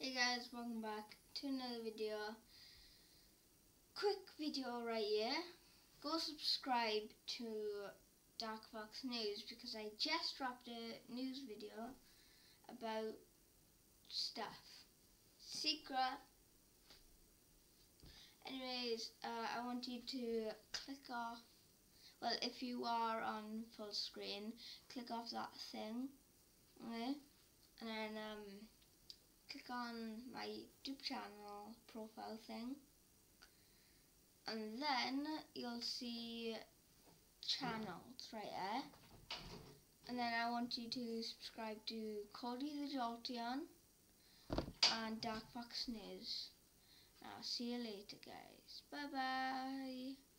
Hey guys, welcome back to another video. Quick video right here. Go subscribe to DarkFoxNews because I just dropped a news video about stuff. Secret. Anyways, I want you to click off, well, if you are on full screen, click off that thing, okay? And then click on my YouTube channel profile thing, and then you'll see channels right there, and then I want you to subscribe to Cody the Jolteon and DarkFoxNews. I'll see you later guys, bye bye.